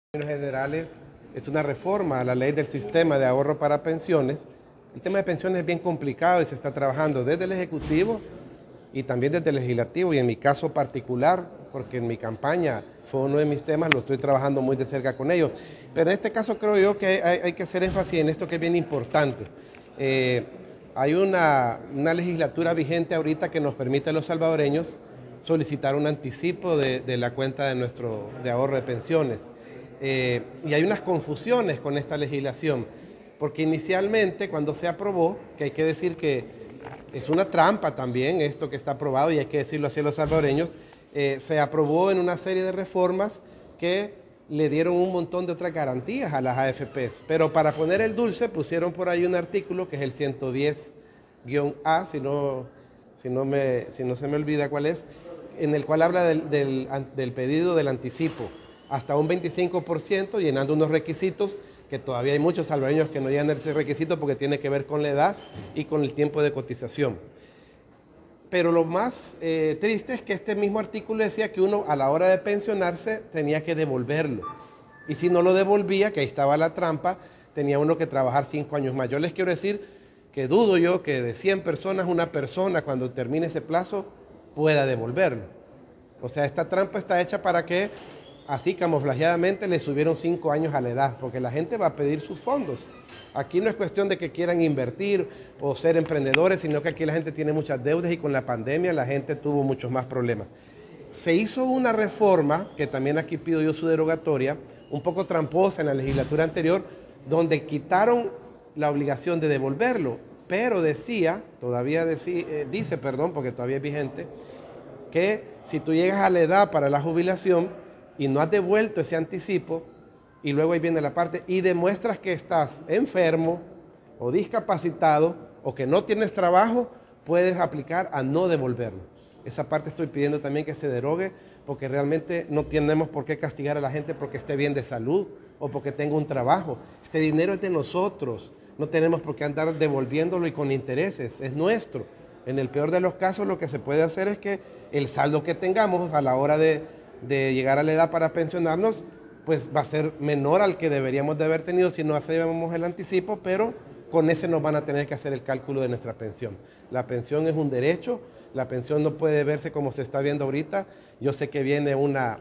generales es una reforma a la ley del sistema de ahorro para pensiones. El tema de pensiones es bien complicado y se está trabajando desde el Ejecutivo y también desde el Legislativo, y en mi caso particular, porque en mi campaña fue uno de mis temas, lo estoy trabajando muy de cerca con ellos. Pero en este caso creo yo que hay que hacer énfasis en esto que es bien importante. Hay una legislatura vigente ahorita que nos permite a los salvadoreños solicitar un anticipo de la cuenta de ahorro de pensiones. Y hay unas confusiones con esta legislación, porque inicialmente cuando se aprobó, que hay que decir que es una trampa también esto que está aprobado, y hay que decirlo así a los salvadoreños, se aprobó en una serie de reformas que le dieron un montón de otras garantías a las AFPs, pero para poner el dulce pusieron por ahí un artículo que es el 110-A, si no se me olvida cuál es, en el cual habla del pedido del anticipo hasta un 25%, llenando unos requisitos que todavía hay muchos salvadoreños que no llenan ese requisito porque tiene que ver con la edad y con el tiempo de cotización. Pero lo más triste es que este mismo artículo decía que uno a la hora de pensionarse tenía que devolverlo. Y si no lo devolvía, que ahí estaba la trampa, tenía uno que trabajar 5 años más. Yo les quiero decir que dudo yo que de 100 personas, una persona cuando termine ese plazo pueda devolverlo. O sea, esta trampa está hecha para que así camuflajeadamente le subieron 5 años a la edad, porque la gente va a pedir sus fondos. Aquí no es cuestión de que quieran invertir o ser emprendedores, sino que aquí la gente tiene muchas deudas y con la pandemia la gente tuvo muchos más problemas. Se hizo una reforma, que también aquí pido yo su derogatoria, un poco tramposa en la legislatura anterior, donde quitaron la obligación de devolverlo, pero decía, dice, porque todavía es vigente, que si tú llegas a la edad para la jubilación y no has devuelto ese anticipo, y luego ahí viene la parte, y demuestras que estás enfermo o discapacitado o que no tienes trabajo, puedes aplicar a no devolverlo. Esa parte estoy pidiendo también que se derogue, porque realmente no tenemos por qué castigar a la gente porque esté bien de salud o porque tenga un trabajo. Este dinero es de nosotros, no tenemos por qué andar devolviéndolo y con intereses, es nuestro. En el peor de los casos lo que se puede hacer es que el saldo que tengamos a la hora de llegar a la edad para pensionarnos, pues va a ser menor al que deberíamos de haber tenido si no hacemos el anticipo, pero con ese nos van a tener que hacer el cálculo de nuestra pensión. La pensión es un derecho, la pensión no puede verse como se está viendo ahorita. Yo sé que viene una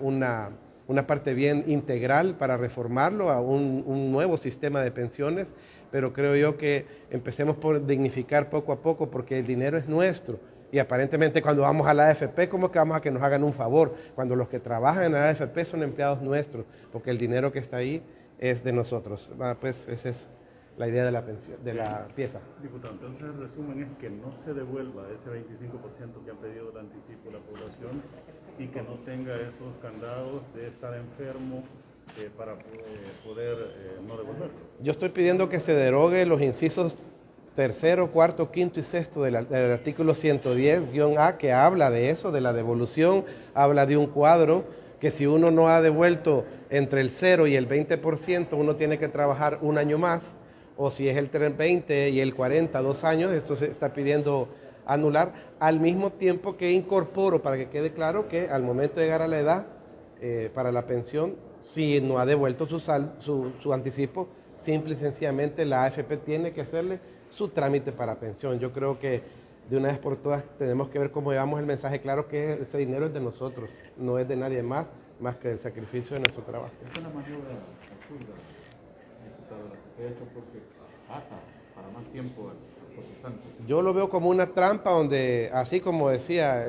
parte bien integral para reformarlo a un nuevo sistema de pensiones, pero creo yo que empecemos por dignificar poco a poco, porque el dinero es nuestro. Y aparentemente cuando vamos a la AFP, ¿cómo que vamos a que nos hagan un favor? Cuando los que trabajan en la AFP son empleados nuestros, porque el dinero que está ahí es de nosotros. Pues esa es la idea de la pensión, de la pieza. Diputado, entonces el resumen es que no se devuelva ese 25% que ha pedido el anticipo la población y que no tenga esos candados de estar enfermo para poder no devolverlo. Yo estoy pidiendo que se derogue los incisos tercero, cuarto, quinto y sexto del artículo 110-A, que habla de eso, de la devolución, habla de un cuadro que si uno no ha devuelto entre el 0 y el 20%, uno tiene que trabajar un año más, o si es el 20 y el 40, 2 años, esto se está pidiendo anular, al mismo tiempo que incorporo, para que quede claro, que al momento de llegar a la edad para la pensión, si no ha devuelto su anticipo, simple y sencillamente la AFP tiene que hacerle su trámite para pensión. Yo creo que de una vez por todas tenemos que ver cómo llevamos el mensaje claro que ese dinero es de nosotros, no es de nadie más que el sacrificio de nuestro trabajo. Es una maniobra absurda, diputado, que se ha hecho porque ata para más tiempo al procesante. Yo lo veo como una trampa donde, así como decía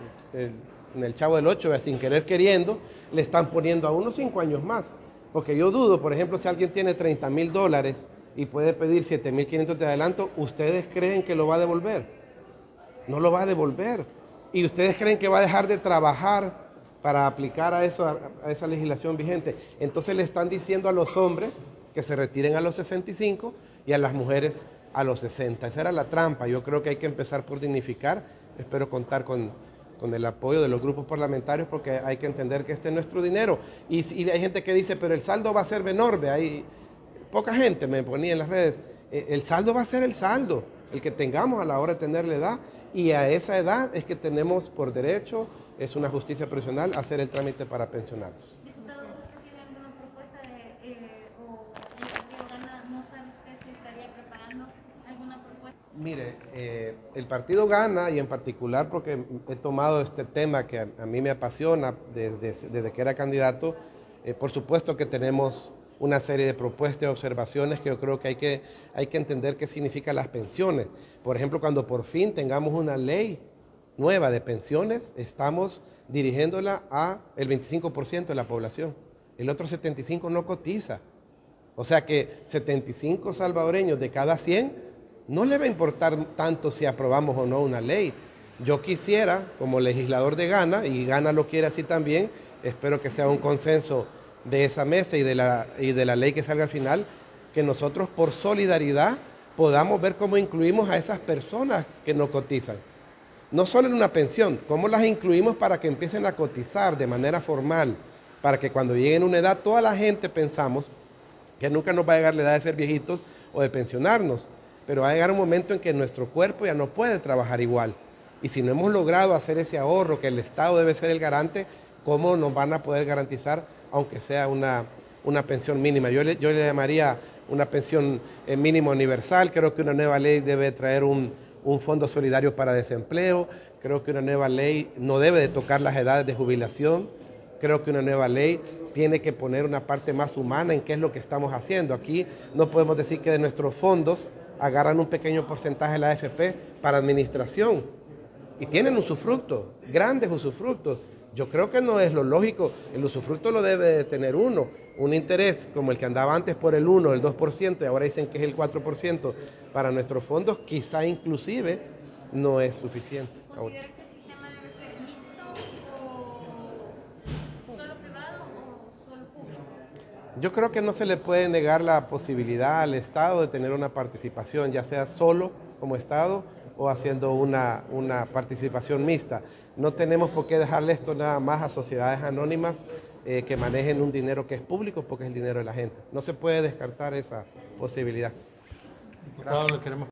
en el Chavo del Ocho, sin querer queriendo, le están poniendo a uno 5 años más. Porque yo dudo, por ejemplo, si alguien tiene $30,000 y puede pedir 7,500 de adelanto, ¿ustedes creen que lo va a devolver? No lo va a devolver. ¿Y ustedes creen que va a dejar de trabajar para aplicar a esa legislación vigente? Entonces le están diciendo a los hombres que se retiren a los 65 y a las mujeres a los 60. Esa era la trampa. Yo creo que hay que empezar por dignificar. Espero contar con el apoyo de los grupos parlamentarios, porque hay que entender que este es nuestro dinero. Y hay gente que dice, pero el saldo va a ser menor. Hay poca gente me ponía en las redes, el saldo va a ser el saldo, el que tengamos a la hora de tener la edad, y a esa edad es que tenemos por derecho, es una justicia profesional, hacer el trámite para pensionarnos. Diputado, ¿usted tiene alguna propuesta de Mire, el partido gana, y en particular porque he tomado este tema que a mí me apasiona desde que era candidato. Por supuesto que tenemos una serie de propuestas y observaciones que yo creo que hay que entender qué significan las pensiones. Por ejemplo, cuando por fin tengamos una ley nueva de pensiones, estamos dirigiéndola a el 25% de la población. El otro 75% no cotiza. O sea que 75 salvadoreños de cada 100 no le va a importar tanto si aprobamos o no una ley. Yo quisiera, como legislador de Gana, y Gana lo quiere así también, espero que sea un consenso de esa mesa y de la ley que salga al final, que nosotros por solidaridad podamos ver cómo incluimos a esas personas que no cotizan. No solo en una pensión, cómo las incluimos para que empiecen a cotizar de manera formal, para que cuando lleguen a una edad, toda la gente pensamos que nunca nos va a llegar la edad de ser viejitos o de pensionarnos, pero va a llegar un momento en que nuestro cuerpo ya no puede trabajar igual. Y si no hemos logrado hacer ese ahorro, que el Estado debe ser el garante, ¿cómo nos van a poder garantizar, aunque sea una pensión mínima? Yo le llamaría una pensión mínima universal. Creo que una nueva ley debe traer un fondo solidario para desempleo. Creo que una nueva ley no debe de tocar las edades de jubilación. Creo que una nueva ley tiene que poner una parte más humana en qué es lo que estamos haciendo. Aquí no podemos decir que de nuestros fondos agarran un pequeño porcentaje de la AFP para administración y tienen usufructos, grandes usufructos. Yo creo que no es lo lógico. El usufructo lo debe de tener uno. Un interés como el que andaba antes por el 1, el 2%, y ahora dicen que es el 4% para nuestros fondos, quizá inclusive no es suficiente. ¿Considera que el sistema debe ser mixto o solo privado o solo público? Yo creo que no se le puede negar la posibilidad al Estado de tener una participación, ya sea solo como Estado o haciendo una participación mixta. No tenemos por qué dejarle esto nada más a sociedades anónimas que manejen un dinero que es público, porque es el dinero de la gente. No se puede descartar esa posibilidad. Diputado, le queremos